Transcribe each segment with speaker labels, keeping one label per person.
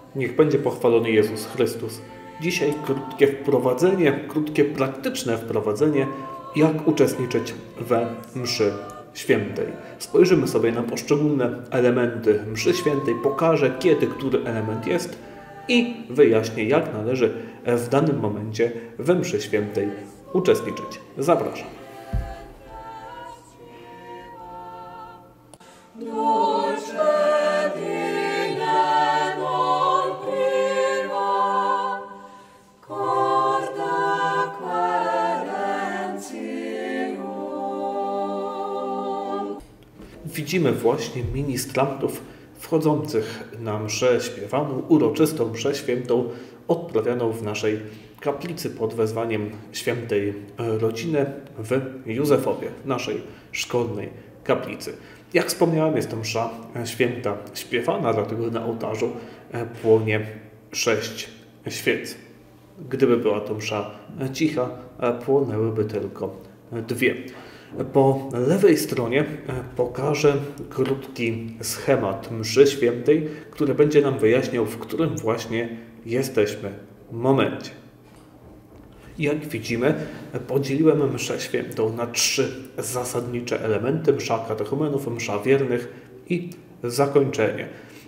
Speaker 1: Niech będzie pochwalony Jezus Chrystus. Dzisiaj krótkie praktyczne wprowadzenie, jak uczestniczyć we mszy świętej. Spojrzymy sobie na poszczególne elementy mszy świętej, pokażę, kiedy który element jest i wyjaśnię, jak należy w danym momencie we mszy świętej uczestniczyć. Zapraszam. Widzimy właśnie ministrantów wchodzących na mszę śpiewaną, uroczystą mszę świętą odprawianą w naszej kaplicy pod wezwaniem świętej rodziny w Józefowie, naszej szkolnej kaplicy. Jak wspomniałem, jest to msza święta śpiewana, dlatego na ołtarzu płonie 6 świec. Gdyby była to msza cicha, płonęłyby tylko 2. Po lewej stronie pokażę krótki schemat mszy świętej, który będzie nam wyjaśniał, w którym właśnie jesteśmy momencie. Jak widzimy, podzieliłem mszę świętą na 3 zasadnicze elementy: msza katechumenów, msza wiernych i zakończenie.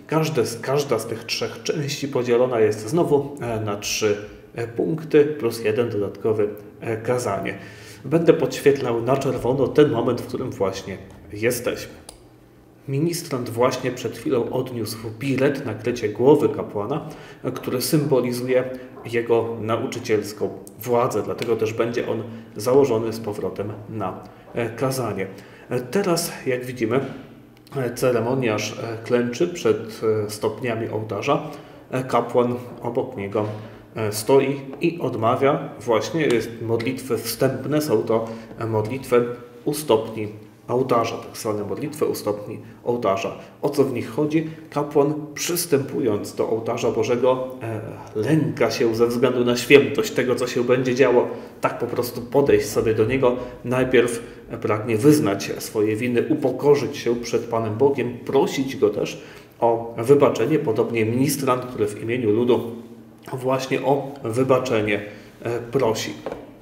Speaker 1: Każda z tych 3 części podzielona jest znowu na 3 punkty plus 1 dodatkowy kazanie. Będę podświetlał na czerwono ten moment, w którym właśnie jesteśmy. Ministrant właśnie przed chwilą odniósł bilet na krycie głowy kapłana, który symbolizuje jego nauczycielską władzę, dlatego też będzie on założony z powrotem na kazanie. Teraz, jak widzimy, ceremoniarz klęczy przed stopniami ołtarza, kapłan obok niego stoi i odmawia właśnie modlitwy wstępne, są to modlitwy u stopni ołtarza, tak zwane modlitwy u stopni ołtarza. O co w nich chodzi? Kapłan, przystępując do ołtarza Bożego, lęka się ze względu na świętość tego, co się będzie działo, tak po prostu podejść sobie do niego. Najpierw pragnie wyznać swoje winy, upokorzyć się przed Panem Bogiem, prosić Go też o wybaczenie, podobnie ministrant, który w imieniu ludu właśnie o wybaczenie prosi.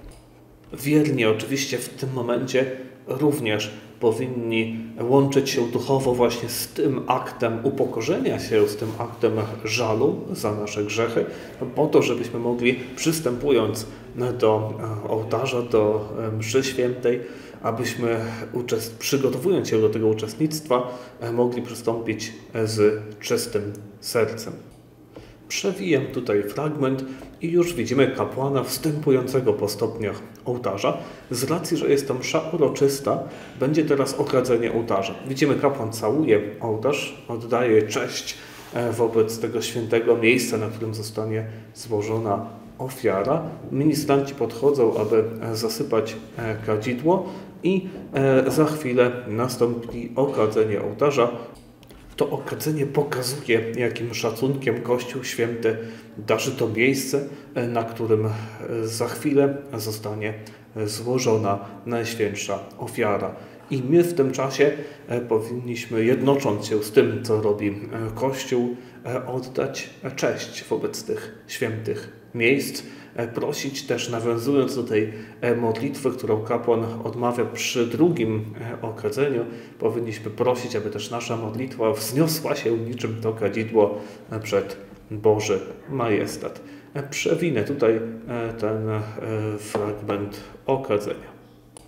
Speaker 1: Wierni oczywiście w tym momencie również powinni łączyć się duchowo właśnie z tym aktem upokorzenia się, z tym aktem żalu za nasze grzechy, po to, żebyśmy mogli, przystępując do ołtarza, do mszy świętej, abyśmy przygotowując się do tego uczestnictwa, mogli przystąpić z czystym sercem. Przewijam tutaj fragment i już widzimy kapłana wstępującego po stopniach ołtarza. Z racji, że jest to msza uroczysta, będzie teraz okadzenie ołtarza. Widzimy, kapłan całuje ołtarz, oddaje cześć wobec tego świętego miejsca, na którym zostanie złożona ofiara. Ministranci podchodzą, aby zasypać kadzidło i za chwilę nastąpi okadzenie ołtarza. To okadzenie pokazuje, jakim szacunkiem Kościół Święty darzy to miejsce, na którym za chwilę zostanie złożona Najświętsza Ofiara. I my w tym czasie powinniśmy, jednocząc się z tym, co robi Kościół, oddać cześć wobec tych świętych miejsc, prosić też, nawiązując do tej modlitwy, którą kapłan odmawia przy drugim okadzeniu, powinniśmy prosić, aby też nasza modlitwa wzniosła się niczym to kadzidło przed Boży majestat. Przewinę tutaj ten fragment okadzenia.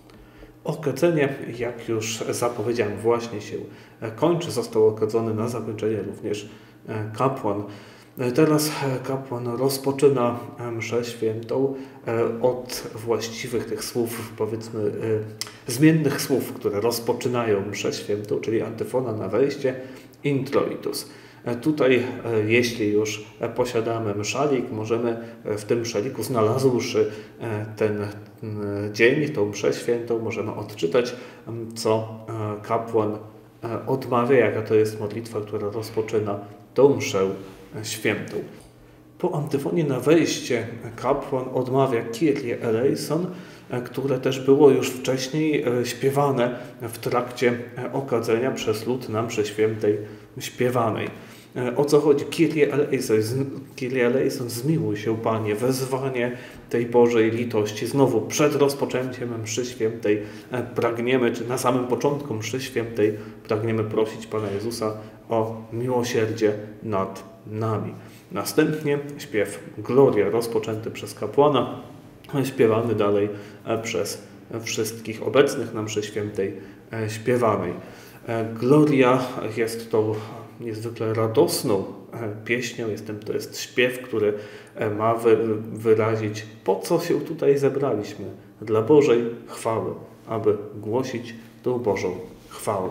Speaker 1: Okadzenie, jak już zapowiedziałem, właśnie się kończy. Został okadzony na zakończenie również kapłan. Teraz kapłan rozpoczyna mszę świętą od właściwych tych słów, powiedzmy zmiennych słów, które rozpoczynają mszę świętą, czyli antyfona na wejście, introitus. Tutaj, jeśli już posiadamy mszalik, możemy w tym mszaliku, znalazłszy ten dzień, tą mszę świętą, możemy odczytać, co kapłan odmawia, jaka to jest modlitwa, która rozpoczyna tą mszę świętą. Po antyfonie na wejście kapłan odmawia Kyrie eleison, które też było już wcześniej śpiewane w trakcie okadzenia przez lud na mszy świętej śpiewanej. O co chodzi? Kyrie eleison, zmiłuj się, Panie, wezwanie tej Bożej litości. Znowu przed rozpoczęciem mszy świętej pragniemy, czy na samym początku mszy świętej pragniemy prosić Pana Jezusa o miłosierdzie nad nami. Następnie śpiew Gloria rozpoczęty przez kapłana, śpiewany dalej przez wszystkich obecnych na mszy świętej śpiewanej. Gloria jest tą niezwykle radosną pieśnią, to jest śpiew, który ma wyrazić, po co się tutaj zebraliśmy, dla Bożej chwały, aby głosić tą Bożą chwałę.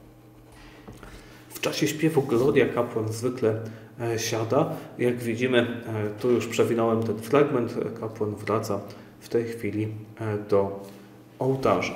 Speaker 1: W czasie śpiewu Gloria kapłan zwykle siada. Jak widzimy, tu już przewinąłem ten fragment, kapłan wraca w tej chwili do ołtarza.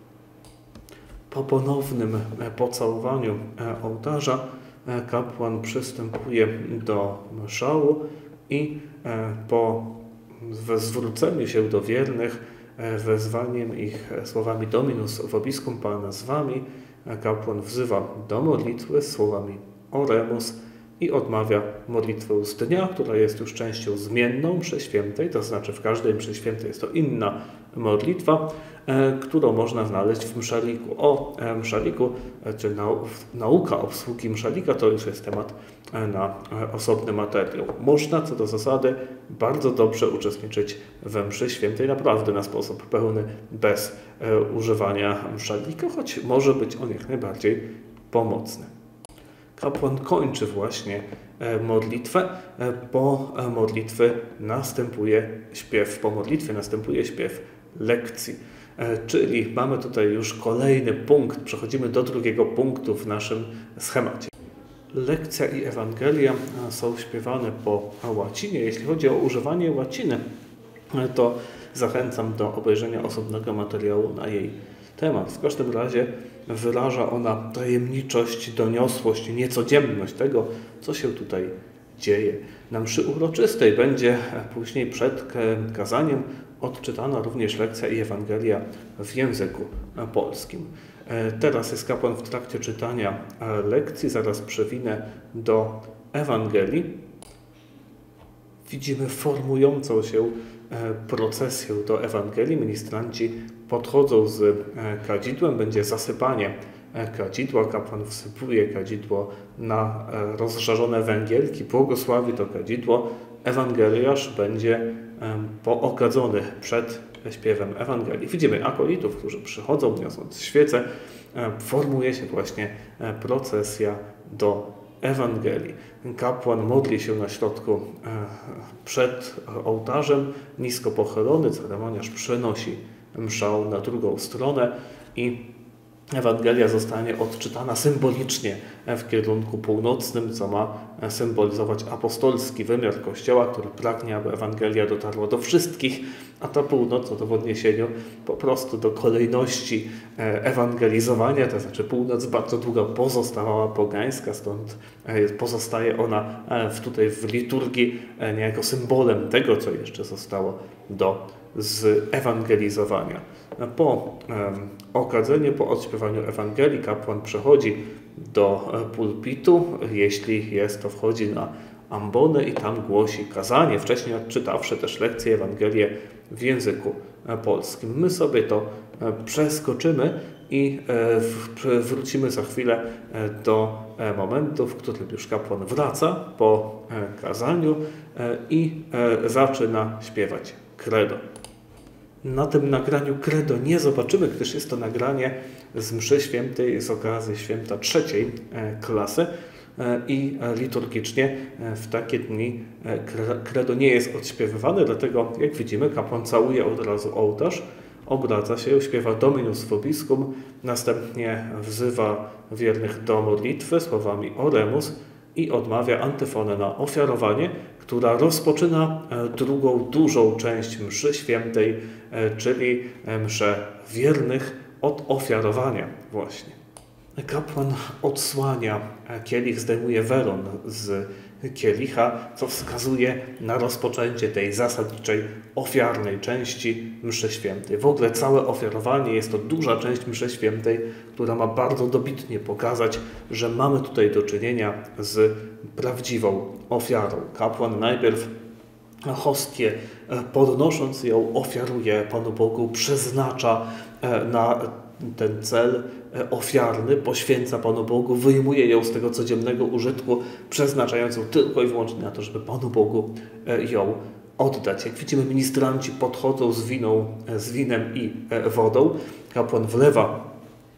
Speaker 1: Po ponownym pocałowaniu ołtarza kapłan przystępuje do mszału i po zwróceniu się do wiernych, wezwaniem ich słowami Dominus vobiscum, Pan z wami, kapłan wzywa do modlitwy słowami Oremus i odmawia modlitwę z dnia, która jest już częścią zmienną mszy świętej, to znaczy w każdej mszy świętej jest to inna modlitwa, którą można znaleźć w mszaliku. O mszaliku, czy nauka obsługi mszalika, to już jest temat na osobny materiał. Można co do zasady bardzo dobrze uczestniczyć we mszy świętej, naprawdę na sposób pełny, bez używania mszalika, choć może być on jak najbardziej pomocny. Kapłan kończy właśnie modlitwę. Po modlitwie następuje śpiew lekcji. Czyli mamy tutaj już kolejny punkt, przechodzimy do drugiego punktu w naszym schemacie. Lekcja i Ewangelia są śpiewane po łacinie. Jeśli chodzi o używanie łaciny, to zachęcam do obejrzenia osobnego materiału na jej temat. W każdym razie wyraża ona tajemniczość, doniosłość, niecodzienność tego, co się tutaj dzieje. Na mszy uroczystej będzie później przed kazaniem odczytana również lekcja i Ewangelia w języku polskim. Teraz jest kapłan w trakcie czytania lekcji, zaraz przewinę do Ewangelii. Widzimy formującą się procesję do Ewangelii. Ministranci podchodzą z kadzidłem, będzie zasypanie kadzidła, kapłan wsypuje kadzidło na rozżarzone węgielki, błogosławi to kadzidło, ewangeliarz będzie pookadzony przed śpiewem Ewangelii. Widzimy akolitów, którzy przychodzą, niosąc świece, formuje się właśnie procesja do Ewangelii. Kapłan modli się na środku przed ołtarzem, nisko pochylony, ceremoniarz przenosi mszał na drugą stronę i Ewangelia zostanie odczytana symbolicznie w kierunku północnym, co ma symbolizować apostolski wymiar Kościoła, który pragnie, aby Ewangelia dotarła do wszystkich, a ta północ to w odniesieniu po prostu do kolejności ewangelizowania, to znaczy północ bardzo długo pozostawała pogańska, stąd pozostaje ona tutaj w liturgii niejako symbolem tego, co jeszcze zostało do zewangelizowania. Po okadzeniu, po odśpiewaniu Ewangelii kapłan przechodzi do pulpitu, jeśli jest, to wchodzi na ambonę i tam głosi kazanie, wcześniej odczytawszy też lekcję Ewangelię w języku polskim. My sobie to przeskoczymy i wrócimy za chwilę do momentu, w którym już kapłan wraca po kazaniu i zaczyna śpiewać credo. Na tym nagraniu credo nie zobaczymy, gdyż jest to nagranie z mszy świętej z okazji święta trzeciej klasy i liturgicznie w takie dni credo nie jest odśpiewywane, dlatego jak widzimy kapłan całuje od razu ołtarz, obraca się, śpiewa Dominus vobiscum, następnie wzywa wiernych do modlitwy słowami Oremus i odmawia antyfonę na ofiarowanie, która rozpoczyna drugą dużą część mszy świętej, czyli mszę wiernych od ofiarowania właśnie. Kapłan odsłania kielich, zdejmuje welon z kielicha, co wskazuje na rozpoczęcie tej zasadniczej, ofiarnej części mszy świętej. W ogóle całe ofiarowanie jest to duża część mszy świętej, która ma bardzo dobitnie pokazać, że mamy tutaj do czynienia z prawdziwą ofiarą. Kapłan najpierw hostię, podnosząc ją, ofiaruje Panu Bogu, przeznacza na ten cel ofiarny, poświęca Panu Bogu, wyjmuje ją z tego codziennego użytku, przeznaczając ją tylko i wyłącznie na to, żeby Panu Bogu ją oddać. Jak widzimy, ministranci podchodzą z winem i wodą. Kapłan wlewa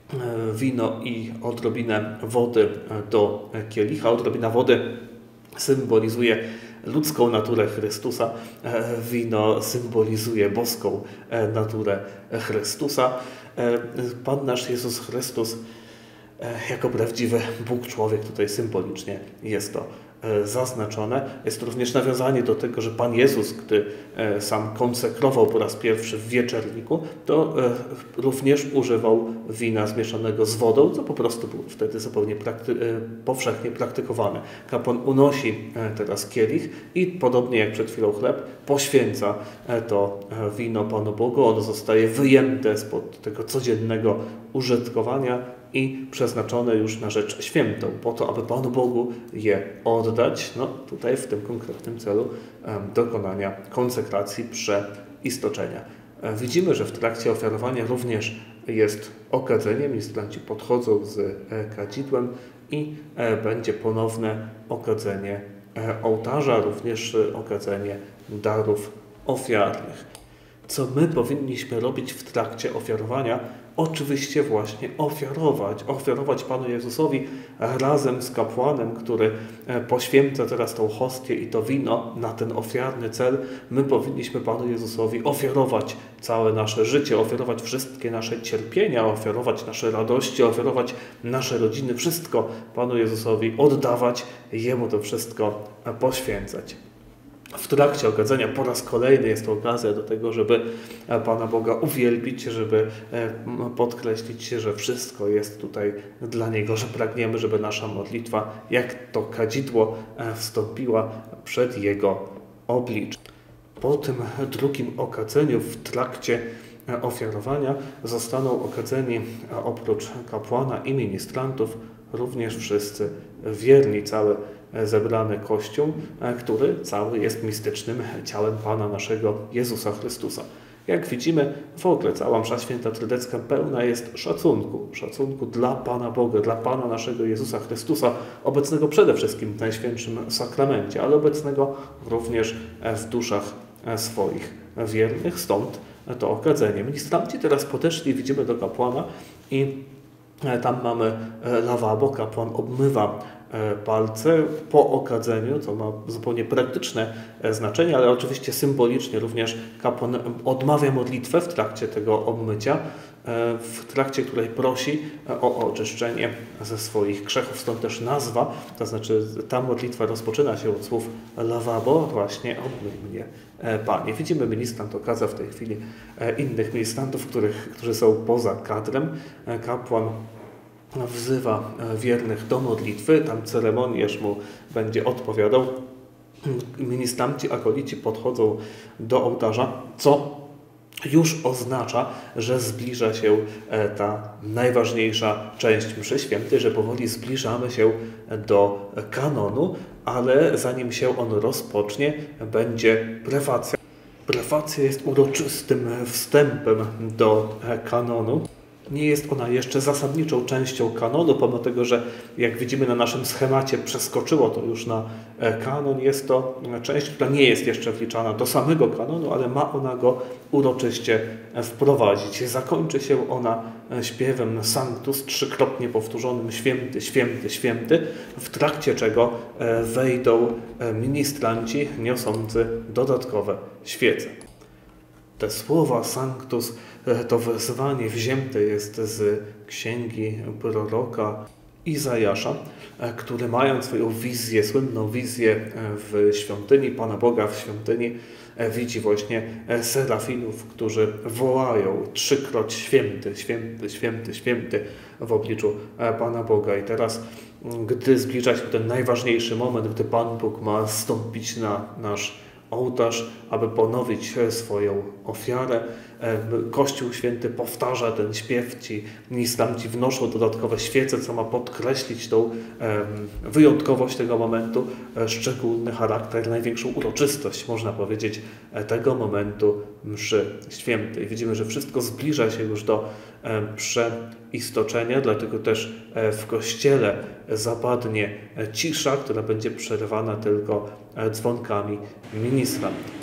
Speaker 1: wino i odrobinę wody do kielicha. Odrobina wody symbolizuje ludzką naturę Chrystusa, wino symbolizuje boską naturę Chrystusa. Pan nasz Jezus Chrystus jako prawdziwy Bóg człowiek, tutaj symbolicznie jest to zaznaczone. Jest to również nawiązanie do tego, że Pan Jezus, gdy sam konsekrował po raz pierwszy w wieczerniku, to również używał wina zmieszanego z wodą, co po prostu było wtedy zupełnie powszechnie praktykowane. Kapłan unosi teraz kielich i podobnie jak przed chwilą chleb, poświęca to wino Panu Bogu. Ono zostaje wyjęte spod tego codziennego użytkowania i przeznaczone już na rzecz świętą, po to, aby Panu Bogu je oddać, tutaj w tym konkretnym celu dokonania konsekracji, przeistoczenia. Widzimy, że w trakcie ofiarowania również jest okadzenie. Ministranci podchodzą z kadzidłem i będzie ponowne okadzenie ołtarza, również okadzenie darów ofiarnych. Co my powinniśmy robić w trakcie ofiarowania? Oczywiście właśnie ofiarować Panu Jezusowi razem z kapłanem, który poświęca teraz tą hostię i to wino na ten ofiarny cel. My powinniśmy Panu Jezusowi ofiarować całe nasze życie, ofiarować wszystkie nasze cierpienia, ofiarować nasze radości, ofiarować nasze rodziny, wszystko Panu Jezusowi oddawać, Jemu to wszystko poświęcać. W trakcie okadzenia po raz kolejny jest to okazja do tego, żeby Pana Boga uwielbić, żeby podkreślić, że wszystko jest tutaj dla Niego, że pragniemy, żeby nasza modlitwa, jak to kadzidło, wstąpiła przed Jego oblicze. Po tym drugim okadzeniu w trakcie ofiarowania zostaną okadzeni oprócz kapłana i ministrantów również wszyscy wierni, cały zebrany Kościół, który cały jest mistycznym ciałem Pana naszego Jezusa Chrystusa. Jak widzimy, w ogóle cała msza święta tridecka pełna jest szacunku dla Pana Boga, dla Pana naszego Jezusa Chrystusa, obecnego przede wszystkim w Najświętszym Sakramencie, ale obecnego również w duszach swoich wiernych, stąd to okadzenie. Ministranci teraz podeszli, widzimy, do kapłana i tam mamy lawabo, kapłan obmywa palce po okadzeniu, co ma zupełnie praktyczne znaczenie, ale oczywiście symbolicznie również kapłan odmawia modlitwę w trakcie tego obmycia, w trakcie której prosi o oczyszczenie ze swoich grzechów. Stąd też nazwa, to znaczy ta modlitwa rozpoczyna się od słów lawabo, właśnie obmyj mnie, Panie. Widzimy, ministrant okadza w tej chwili innych ministrantów, którzy są poza kadrem. Kapłan wzywa wiernych do modlitwy, tam ceremonierz mu będzie odpowiadał. Ministranci, akolici podchodzą do ołtarza, co już oznacza, że zbliża się ta najważniejsza część mszy świętej, że powoli zbliżamy się do kanonu, ale zanim się on rozpocznie, będzie prefacja. Prefacja jest uroczystym wstępem do kanonu. Nie jest ona jeszcze zasadniczą częścią kanonu, pomimo tego, że jak widzimy na naszym schemacie przeskoczyło to już na kanon. Jest to część, która nie jest jeszcze wliczana do samego kanonu, ale ma ona go uroczyście wprowadzić. Zakończy się ona śpiewem Sanctus, trzykrotnie powtórzonym Święty, Święty, Święty, w trakcie czego wejdą ministranci niosący dodatkowe świece. Te słowa Sanctus, to wezwanie wzięte jest z księgi proroka Izajasza, który mając swoją wizję, słynną wizję w świątyni Pana Boga, w świątyni widzi właśnie serafinów, którzy wołają trzykroć Święty, Święty, Święty, Święty w obliczu Pana Boga. I teraz gdy zbliża się ten najważniejszy moment, gdy Pan Bóg ma zstąpić na nasz ołtarz, aby ponowić swoją ofiarę. Kościół Święty powtarza ten śpiew, ci ministranci wnoszą dodatkowe świece, co ma podkreślić tą wyjątkowość tego momentu, szczególny charakter, największą uroczystość, można powiedzieć, tego momentu mszy świętej. Widzimy, że wszystko zbliża się już do przeistoczenia, dlatego też w Kościele zapadnie cisza, która będzie przerywana tylko dzwonkami ministrantów.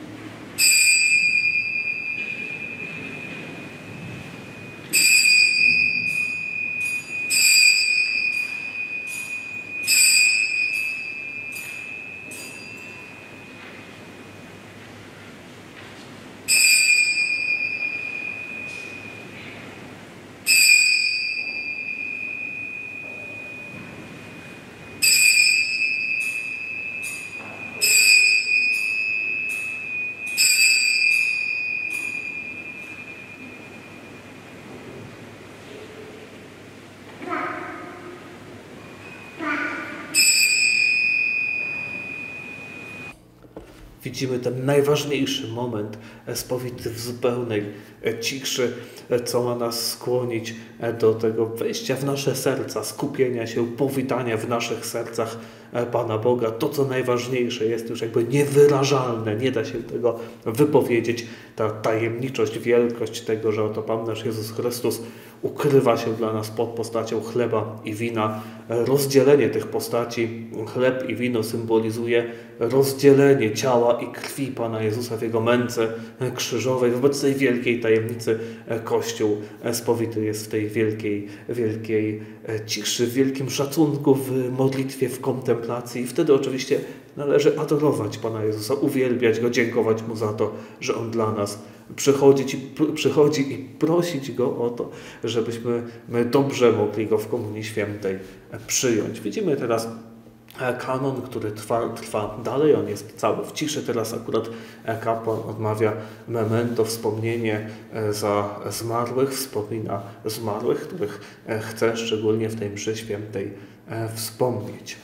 Speaker 1: Widzimy ten najważniejszy moment spowity w zupełnej ciszy, co ma nas skłonić do tego wejścia w nasze serca, skupienia się, powitania w naszych sercach Pana Boga. To, co najważniejsze, jest już jakby niewyrażalne, nie da się tego wypowiedzieć. Ta tajemniczość, wielkość tego, że oto Pan nasz Jezus Chrystus ukrywa się dla nas pod postacią chleba i wina. Rozdzielenie tych postaci, chleb i wino, symbolizuje rozdzielenie ciała i krwi Pana Jezusa w Jego męce krzyżowej. Wobec tej wielkiej tajemnicy Kościół spowity jest w tej wielkiej ciszy, w wielkim szacunku, w modlitwie, w kontemplacji. I wtedy oczywiście należy adorować Pana Jezusa, uwielbiać Go, dziękować Mu za to, że On dla nas przychodzi i prosić Go o to, żebyśmy my dobrze mogli Go w Komunii Świętej przyjąć. Widzimy teraz kanon, który trwa dalej, on jest cały w ciszy. Teraz akurat kapłan odmawia memento, wspomnienie za zmarłych, wspomina zmarłych, których chce szczególnie w tej mszy świętej wspomnieć.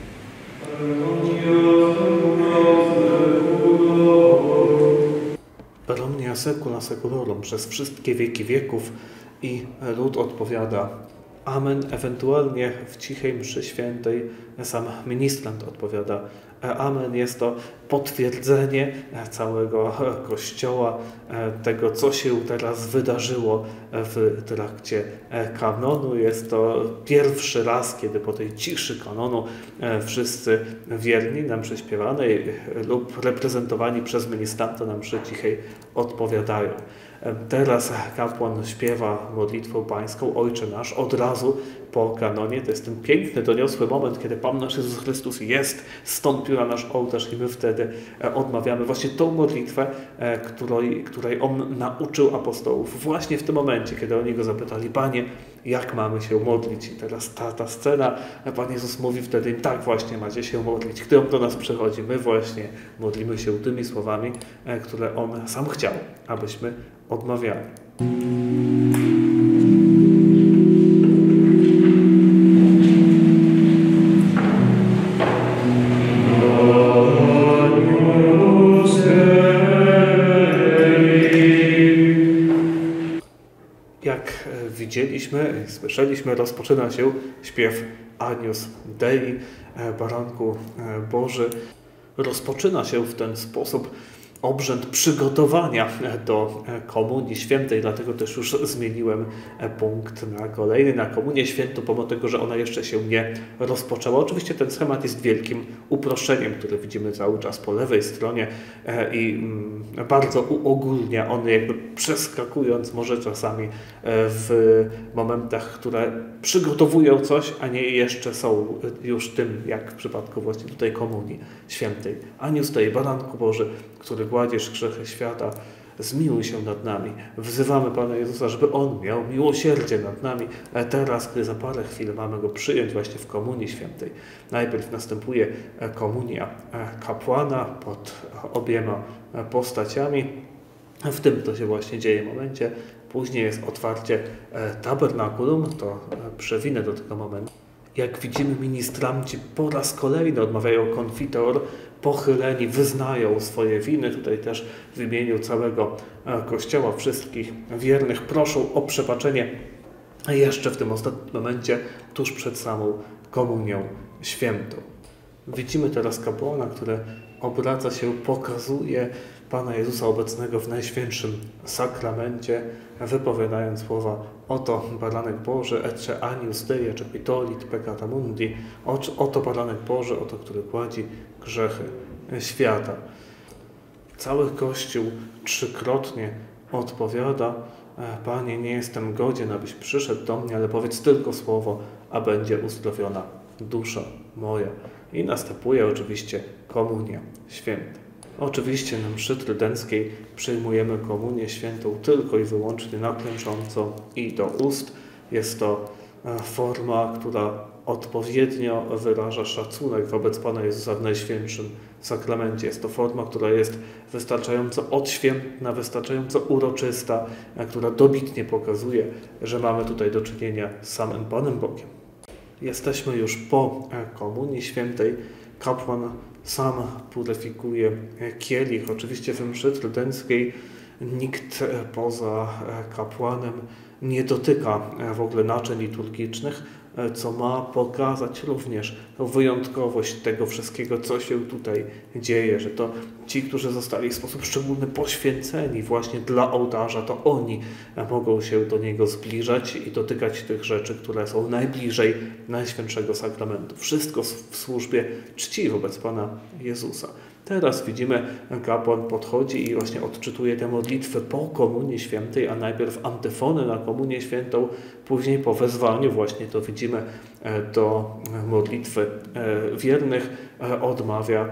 Speaker 1: Per omnia secula seculorum, przez wszystkie wieki wieków, i lud odpowiada amen. Ewentualnie w cichej mszy świętej sam ministrant odpowiada amen. Jest to potwierdzenie całego Kościoła, tego, co się teraz wydarzyło w trakcie kanonu. Jest to pierwszy raz, kiedy po tej ciszy kanonu wszyscy wierni na mszy śpiewanej lub reprezentowani przez ministranta na mszy cichej odpowiadają. Teraz kapłan śpiewa modlitwę pańską, Ojcze nasz, od razu po kanonie. To jest ten piękny, doniosły moment, kiedy Pan nasz Jezus Chrystus zstąpił na nasz ołtarz i my wtedy odmawiamy właśnie tą modlitwę, której On nauczył apostołów. Właśnie w tym momencie, kiedy oni Go zapytali, Panie, jak mamy się modlić? I teraz ta scena, Pan Jezus mówi wtedy im, tak właśnie macie się modlić. Gdy On do nas przychodzi, my właśnie modlimy się tymi słowami, które On sam chciał, abyśmy odmawiali. Jak widzieliśmy, słyszeliśmy, rozpoczyna się śpiew Agnus Dei, Baranku Boży. Rozpoczyna się w ten sposób obrzęd przygotowania do Komunii Świętej, dlatego też już zmieniłem punkt na kolejny, na Komunię Świętą, pomimo tego, że ona jeszcze się nie rozpoczęła. Oczywiście ten schemat jest wielkim uproszczeniem, który widzimy cały czas po lewej stronie i bardzo uogólnia on, jakby przeskakując może czasami w momentach, które przygotowują coś, a nie jeszcze są już tym, jak w przypadku właśnie tutaj Komunii Świętej. Agnus Dei, Baranku Boży, który gładziesz grzechy świata, zmiłuj się nad nami. Wzywamy Pana Jezusa, żeby On miał miłosierdzie nad nami. Teraz, gdy za parę chwil mamy Go przyjąć właśnie w Komunii Świętej. Najpierw następuje komunia kapłana pod obiema postaciami. W tym to się właśnie dzieje momencie. Później jest otwarcie tabernakulum, to przewinę do tego momentu. Jak widzimy, ministranci po raz kolejny odmawiają konfitor, pochyleni wyznają swoje winy. Tutaj też w imieniu całego Kościoła, wszystkich wiernych proszą o przebaczenie jeszcze w tym ostatnim momencie, tuż przed samą Komunią Świętą. Widzimy teraz kapłana, który obraca się, pokazuje Pana Jezusa obecnego w Najświętszym Sakramencie, wypowiadając słowa: oto baranek Boży, ecce agnus Dei, ecce pitolit peccata mundi, oto baranek Boży, oto który płaci grzechy świata. Cały Kościół trzykrotnie odpowiada: Panie, nie jestem godzien, abyś przyszedł do mnie, ale powiedz tylko słowo, a będzie uzdrowiona dusza moja. I następuje oczywiście Komunia Święta. Oczywiście na mszy trydenckiej przyjmujemy Komunię Świętą tylko i wyłącznie naklęcząco i do ust. Jest to forma, która odpowiednio wyraża szacunek wobec Pana Jezusa w Najświętszym Sakramencie. Jest to forma, która jest wystarczająco odświętna, wystarczająco uroczysta, która dobitnie pokazuje, że mamy tutaj do czynienia z samym Panem Bogiem. Jesteśmy już po Komunii Świętej. Kapłan sam puryfikuje kielich. Oczywiście w mszy trydenckiej nikt poza kapłanem nie dotyka w ogóle naczyń liturgicznych, co ma pokazać również wyjątkowość tego wszystkiego, co się tutaj dzieje, że to ci, którzy zostali w sposób szczególny poświęceni właśnie dla ołtarza, to oni mogą się do niego zbliżać i dotykać tych rzeczy, które są najbliżej Najświętszego Sakramentu. Wszystko w służbie czci wobec Pana Jezusa. Teraz widzimy, kapłan podchodzi i właśnie odczytuje te modlitwy po Komunii Świętej, a najpierw antyfony na Komunię Świętą, później po wezwaniu, właśnie to widzimy, do modlitwy wiernych, odmawia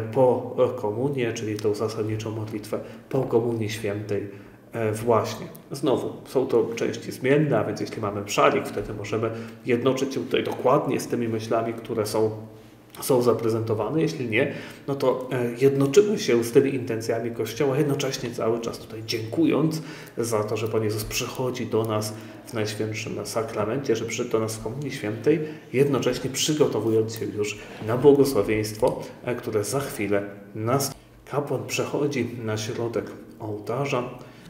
Speaker 1: po komunię, czyli tą zasadniczą modlitwę po Komunii Świętej właśnie. Znowu, są to części zmienne, a więc jeśli mamy szalik, wtedy możemy jednoczyć się tutaj dokładnie z tymi myślami, które są zaprezentowane. Jeśli nie, no to jednoczymy się z tymi intencjami Kościoła, jednocześnie cały czas tutaj dziękując za to, że Pan Jezus przychodzi do nas w Najświętszym Sakramencie, że przyszedł do nas w Komunii Świętej, jednocześnie przygotowując się już na błogosławieństwo, które za chwilę nastąpi. Kapłan przechodzi na środek ołtarza,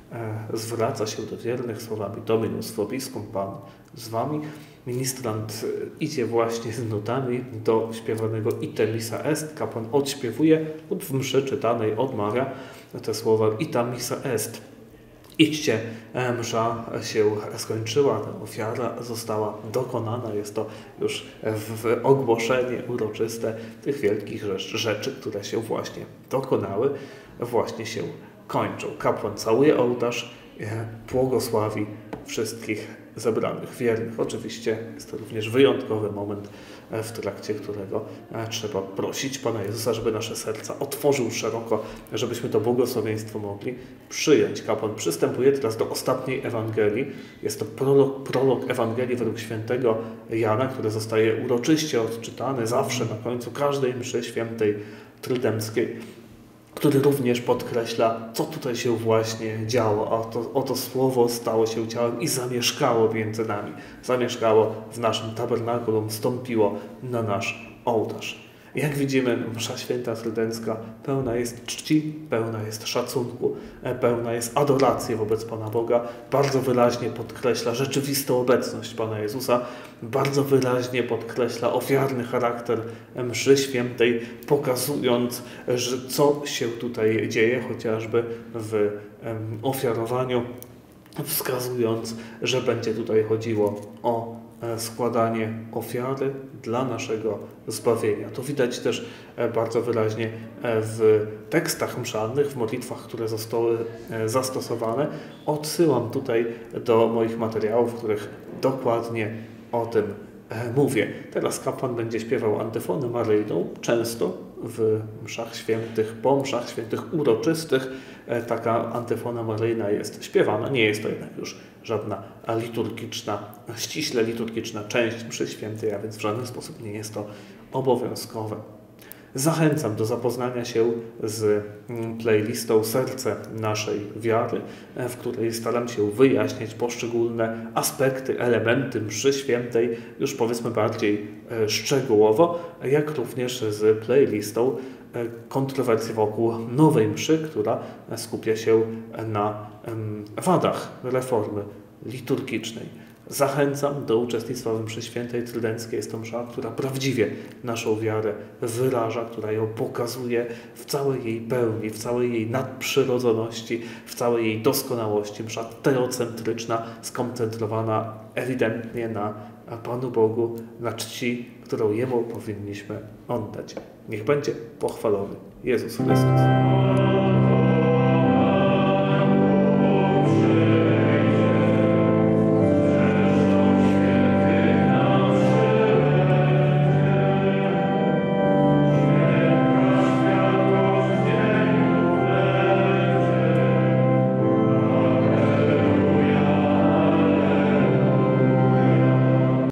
Speaker 1: zwraca się do wiernych słowami Dominus vobiscum, Pan z wami. Ministrant idzie właśnie z nutami do śpiewanego Ite missa est. Kapłan odśpiewuje lub w mszy czytanej odmawia te słowa Ita missa est. Idźcie, msza się skończyła, ta ofiara została dokonana. Jest to już ogłoszenie uroczyste tych wielkich rzeczy, które się właśnie dokonały, właśnie się kończą. Kapłan całuje ołtarz, błogosławi wszystkich zebranych wiernych. Oczywiście jest to również wyjątkowy moment, w trakcie którego trzeba prosić Pana Jezusa, żeby nasze serca otworzył szeroko, żebyśmy to błogosławieństwo mogli przyjąć. Kapłan przystępuje teraz do ostatniej Ewangelii. Jest to prolog Ewangelii według świętego Jana, który zostaje uroczyście odczytany zawsze na końcu każdej mszy świętej trydenckiej, który również podkreśla, co tutaj się właśnie działo. Oto Słowo stało się ciałem i zamieszkało między nami. Zamieszkało w naszym tabernakulum, wstąpiło na nasz ołtarz. Jak widzimy, msza święta trydencka pełna jest czci, pełna jest szacunku, pełna jest adoracji wobec Pana Boga. Bardzo wyraźnie podkreśla rzeczywistą obecność Pana Jezusa, bardzo wyraźnie podkreśla ofiarny charakter mszy świętej, pokazując, że co się tutaj dzieje, chociażby w ofiarowaniu, wskazując, że będzie tutaj chodziło o składanie ofiary dla naszego zbawienia. To widać też bardzo wyraźnie w tekstach mszalnych, w modlitwach, które zostały zastosowane. Odsyłam tutaj do moich materiałów, w których dokładnie o tym mówię. Teraz kapłan będzie śpiewał antyfonę maryjną. Często w mszach świętych, po mszach świętych uroczystych taka antyfona maryjna jest śpiewana. Nie jest to jednak już żadna liturgiczna, ściśle liturgiczna część mszy świętej, a więc w żaden sposób nie jest to obowiązkowe. Zachęcam do zapoznania się z playlistą Serce naszej wiary, w której staram się wyjaśniać poszczególne aspekty, elementy mszy świętej, już powiedzmy bardziej szczegółowo, jak również z playlistą kontrowersji wokół nowej mszy, która skupia się na wadach reformy liturgicznej. Zachęcam do uczestnictwa w mszy świętej trydenckiej. Jest to msza, która prawdziwie naszą wiarę wyraża, która ją pokazuje w całej jej pełni, w całej jej nadprzyrodzoności, w całej jej doskonałości. Msza teocentryczna, skoncentrowana ewidentnie na Panu Bogu, na czci, którą Jemu powinniśmy oddać. Niech będzie pochwalony Jezus Chrystus.